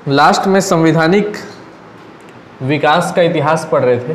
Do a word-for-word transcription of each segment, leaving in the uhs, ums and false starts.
Last में संवैधानिक विकास का इतिहास पढ़ रहे थे।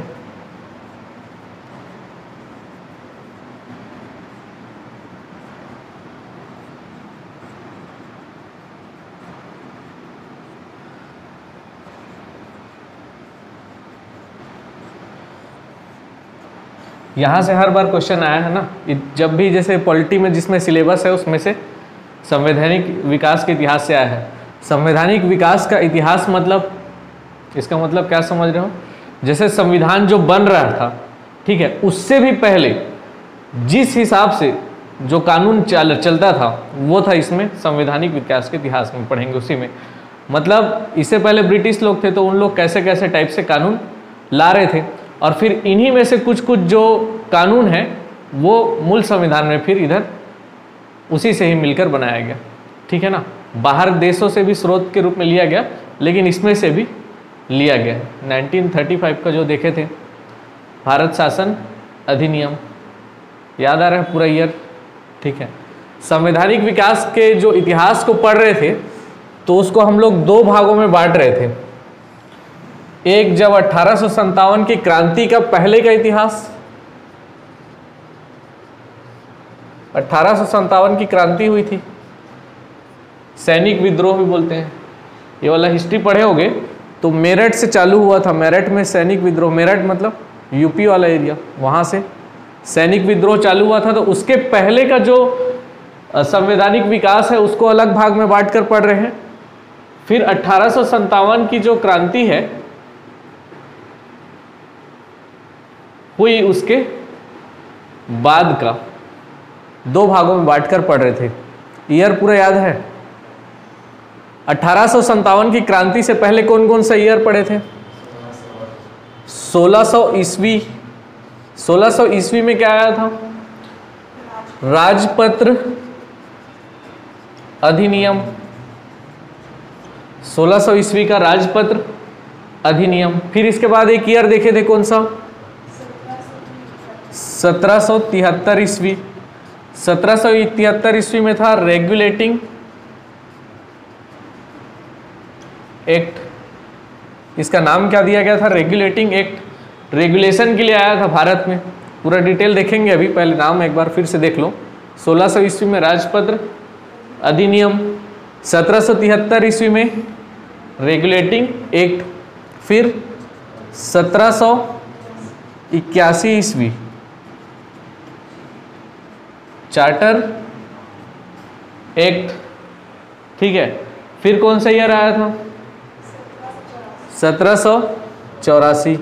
यहाँ से हर बार क्वेश्चन आया है ना, जब भी जैसे पॉलिटी में जिसमें सिलेबस है उसमें से संवैधानिक विकास के इतिहास से आया है। संवैधानिक विकास का इतिहास मतलब, इसका मतलब क्या समझ रहे हो, जैसे संविधान जो बन रहा था, ठीक है, उससे भी पहले जिस हिसाब से जो कानून चल चलता था वो था इसमें संवैधानिक विकास के इतिहास में पढ़ेंगे उसी में। मतलब इससे पहले ब्रिटिश लोग थे तो उन लोग कैसे कैसे टाइप से कानून ला रहे थे, और फिर इन्हीं में से कुछ कुछ जो कानून है वो मूल संविधान में फिर इधर उसी से ही मिलकर बनाया गया, ठीक है ना। बाहर देशों से भी स्रोत के रूप में लिया गया, लेकिन इसमें से भी लिया गया। नाइनटीन थर्टी फाइव का जो देखे थे भारत शासन अधिनियम, याद आ रहा है पूरा ईयर, ठीक है। संवैधानिक विकास के जो इतिहास को पढ़ रहे थे तो उसको हम लोग दो भागों में बांट रहे थे। एक जब अठारह सौ संतावन की क्रांति का पहले का इतिहास, अठारह सौ संतावन की क्रांति हुई थी, सैनिक विद्रोह भी बोलते हैं, ये वाला हिस्ट्री पढ़े होगे तो मेरठ से चालू हुआ था। मेरठ में सैनिक विद्रोह, मेरठ मतलब यूपी वाला एरिया, वहाँ से सैनिक विद्रोह चालू हुआ था। तो उसके पहले का जो संवैधानिक विकास है उसको अलग भाग में बांट कर पढ़ रहे हैं। फिर अठारह सौ संतावन की जो क्रांति है हुई, उसके बाद का दो भागों में बांटकर पढ़ रहे थे। ईयर पूरा याद है। अठारह सौ संतावन की क्रांति से पहले कौन कौन सा ईयर पढ़े थे? सोलह सौ ईस्वी। सोलह सौ ईस्वी में क्या आया था? राजपत्र अधिनियम। सोलह सौ ईस्वी का राजपत्र अधिनियम। फिर इसके बाद एक ईयर देखे थे, कौन सा? सत्रह सौ तिहत्तर ईस्वी। सत्रह सौ तिहत्तर ईस्वी में था रेगुलेटिंग एक्ट। इसका नाम क्या दिया गया था? Regulating act. रेगुलेशन के लिए आया था भारत में। पूरा डिटेल देखेंगे अभी, पहले नाम एक बार फिर से देख लो। सोलह सौ ईस्वी में राजपत्र अधिनियम, सत्रह सौ तिहत्तर ईस्वी में रेगुलेटिंग एक्ट, फिर सत्रह सौ इक्यासी ईस्वी चार्टर एक्ट, ठीक है। फिर कौन सा ईयर आया था? सत्रह सौ चौरासी।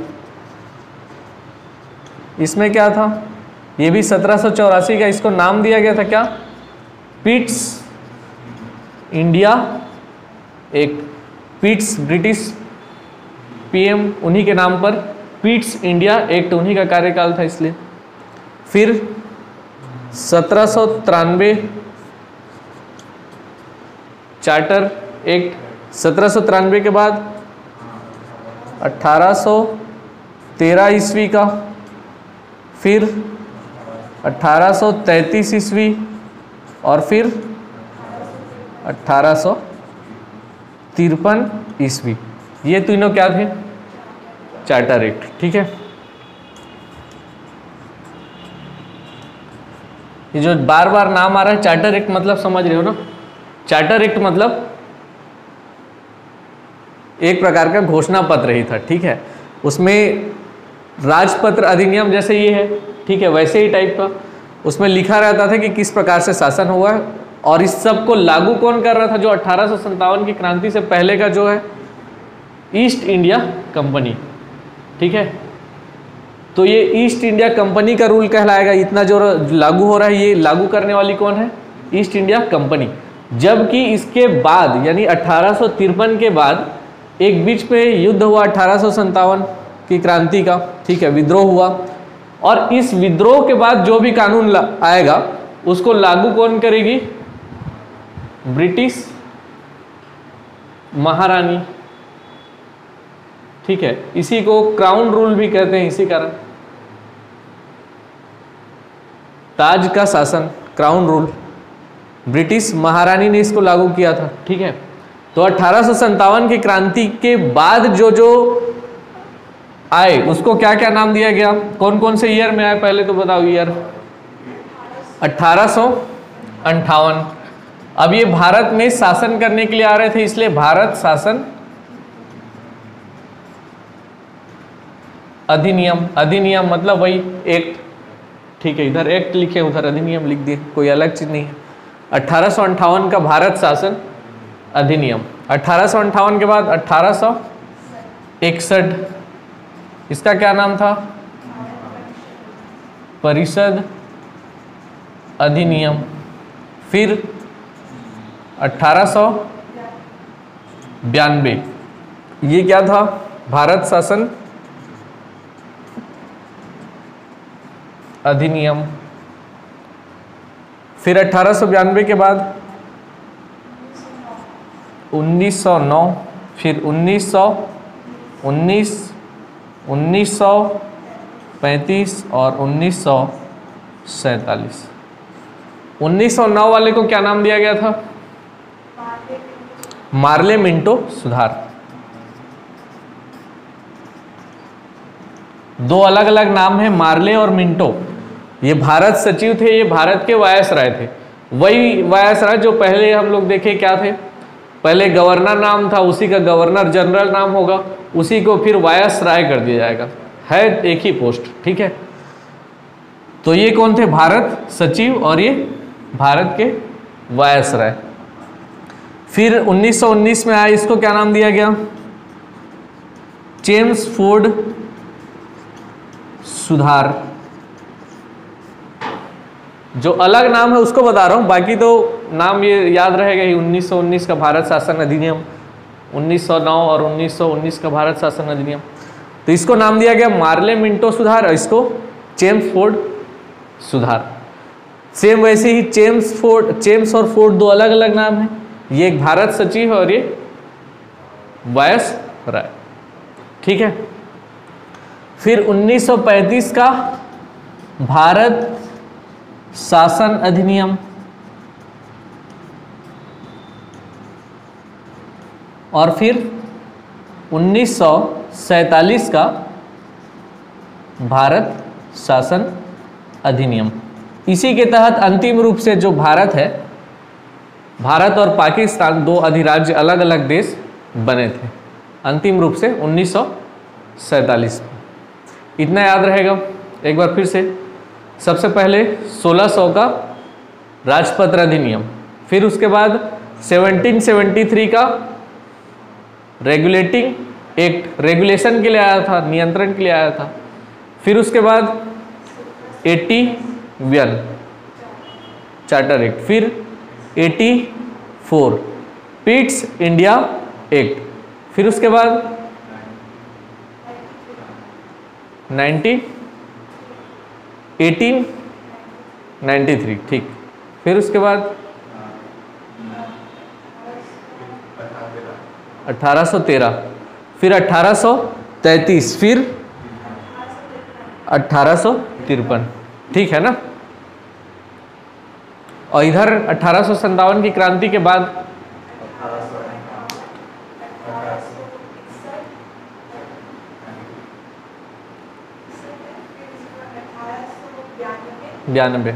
इसमें क्या था? ये भी सत्रह सौ चौरासी का, इसको नाम दिया गया था क्या? Pitt's India act. Pitt's British PM, उन्हीं के नाम पर पिट्स इंडिया एक्ट, उन्हीं का कार्यकाल था इसलिए। फिर सत्रह सौ तिरानवे चार्टर एक्ट। सत्रह सौ तिरानवे के बाद अठारह सौ तेरह ईस्वी का, फिर अठारह सौ तैंतीस ईस्वी, और फिर अठारह सौ तिरपन ईस्वी। ये तीनों क्या थे? चार्टर एक्ट, ठीक है। ये जो बार बार नाम आ रहा है चार्टर एक्ट, मतलब समझ रहे हो ना? चार्टर एक्ट मतलब एक प्रकार का घोषणा पत्र ही था, ठीक है। उसमें राजपत्र अधिनियम जैसे ये है, ठीक है, वैसे ही टाइप का उसमें लिखा रहता था कि किस प्रकार से शासन हुआ है, और इस सब को लागू कौन कर रहा था? जो अठारह सौ संतावन की क्रांति से पहले का जो है ईस्ट इंडिया कंपनी, ठीक है। तो ये ईस्ट इंडिया कंपनी का रूल कहलाएगा। इतना जो लागू हो रहा है, ये लागू करने वाली कौन है? East India Company. जबकि इसके बाद यानी अठारह सौ तिरपन के बाद एक बीच पे युद्ध हुआ अठारह सौ संतावन की क्रांति का, ठीक है, विद्रोह हुआ, और इस विद्रोह के बाद जो भी कानून आएगा उसको लागू कौन करेगी? ब्रिटिश महारानी, ठीक है। इसी को क्राउन रूल भी कहते हैं, इसी कारण ताज का शासन, क्राउन रूल, ब्रिटिश महारानी ने इसको लागू किया था, ठीक है। तो अठारह सौ संतावन की क्रांति के बाद जो जो आए उसको क्या क्या नाम दिया गया? कौन कौन से ईयर में आए पहले तो बताओ ईयर। अठारह सौ अंठावन। अब ये भारत में शासन करने के लिए आ रहे थे, इसलिए भारत शासन अधिनियम। अधिनियम मतलब वही एक्ट, ठीक है, इधर एक्ट लिखे उधर अधिनियम लिख दिए, कोई अलग चीज नहीं है। अठारह सौ अंठावन का भारत शासन अधिनियम। अठारह सौ अंठावन के बाद अठारह सौ इकसठ, इसका क्या नाम था? परिषद अधिनियम। फिर अठारह सौ बयानबे, ये क्या था? भारत शासन अधिनियम। फिर अठारह सौ बयानबे के बाद उन्नीस सौ नौ, फिर उन्नीस सौ उन्नीस, उन्नीस सौ पैंतीस और उन्नीस सौ सैंतालीस। उन्नीस सौ नौ वाले को क्या नाम दिया गया था? मार्ले मिंटो सुधार। दो अलग अलग नाम है, मार्ले और मिंटो। ये भारत सचिव थे, ये भारत के वायसराय थे। वही वायसराय जो पहले हम लोग देखे क्या थे, पहले गवर्नर नाम था, उसी का गवर्नर जनरल नाम होगा, उसी को फिर वायसराय कर दिया जाएगा, है एक ही पोस्ट, ठीक है। तो ये कौन थे? भारत सचिव और ये भारत के वायसराय। फिर उन्नीस सौ उन्नीस में आया, इसको क्या नाम दिया गया? चेम्सफोर्ड सुधार। जो अलग नाम है उसको बता रहा हूं, बाकी तो नाम ये याद रहेगा ही। उन्नीस सौ उन्नीस का भारत शासन अधिनियम, उन्नीस सौ नौ और उन्नीस सौ उन्नीस का भारत शासन अधिनियम। तो इसको नाम दिया गया मार्ले मिंटो सुधार और इसको चेम्सफोर्ड सुधार। सेम वैसे ही चेम्सफोर्ड, चेम्स और फोर्ड दो अलग अलग नाम है, ये एक भारत सचिव और ये वायसराय, ठीक है। फिर उन्नीस सौ पैंतीस का भारत शासन अधिनियम और फिर उन्नीस सौ सैंतालीस का भारत शासन अधिनियम। इसी के तहत अंतिम रूप से जो भारत है, भारत और पाकिस्तान दो अधिराज्य अलग अलग देश बने थे अंतिम रूप से उन्नीस सौ सैंतालीस में। इतना याद रहेगा। एक बार फिर से, सबसे पहले सोलह सौ का राजपत्र अधिनियम, फिर उसके बाद सत्रह सौ तिहत्तर का रेगुलेटिंग एक्ट, रेगुलेशन के लिए आया था, नियंत्रण के लिए आया था। फिर उसके बाद इक्यासी चार्टर एक्ट, फिर चौरासी पिट्स इंडिया एक्ट, फिर उसके बाद नाइनटीन एटीन नाइन्टी थ्री, ठीक। फिर उसके बाद अठारह सौ तेरह, फिर अठारह सौ तैंतीस, फिर अठारह सौ तिरपन, ठीक है ना। और इधर अठारह सौ संतावन की क्रांति के बाद बयानबे,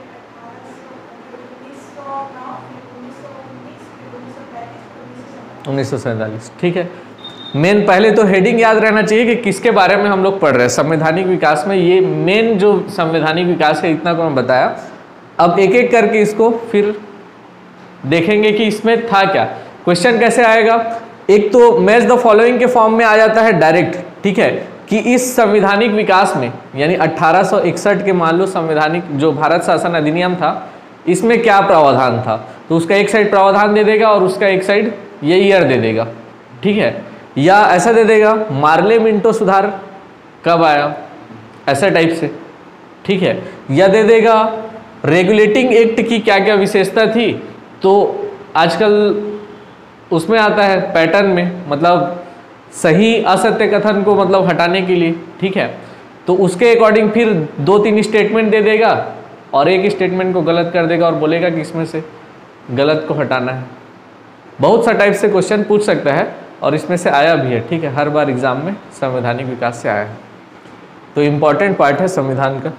उन्नीस सौ सैंतालीस, ठीक है। मेन पहले तो हेडिंग याद रहना चाहिए कि किसके बारे में हम लोग पढ़ रहे हैं। संवैधानिक विकास में ये मेन जो संवैधानिक विकास है, इतना को मैं बताया। अब एक एक करके इसको फिर देखेंगे कि इसमें था क्या, क्वेश्चन कैसे आएगा। एक तो मैच द फॉलोइंग के फॉर्म में आ जाता है डायरेक्ट, ठीक है, कि इस संवैधानिक विकास में यानी अठारह सौ इकसठ के मान लो संवैधानिक जो भारत शासन अधिनियम था, इसमें क्या प्रावधान था, तो उसका एक साइड प्रावधान दे देगा और उसका एक साइड ये ईयर दे देगा, ठीक है। या ऐसा दे देगा मार्ले मिंटो सुधार कब आया, ऐसा टाइप से, ठीक है। या दे देगा रेगुलेटिंग एक्ट की क्या क्या विशेषता थी, तो आजकल उसमें आता है पैटर्न में, मतलब सही असत्य कथन को मतलब हटाने के लिए, ठीक है। तो उसके अकॉर्डिंग फिर दो तीन स्टेटमेंट दे देगा और एक स्टेटमेंट को गलत कर देगा और बोलेगा कि इसमें से गलत को हटाना है। बहुत सा टाइप से क्वेश्चन पूछ सकता है और इसमें से आया भी है, ठीक है, हर बार एग्जाम में संवैधानिक विकास से आया है। तो इम्पॉर्टेंट पार्ट है संविधान का।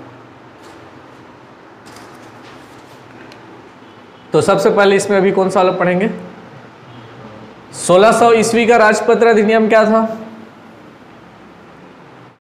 तो सबसे पहले इसमें अभी कौन सा वाला पढ़ेंगे? सोलह सौ ईस्वी का राजपत्र अधिनियम क्या था?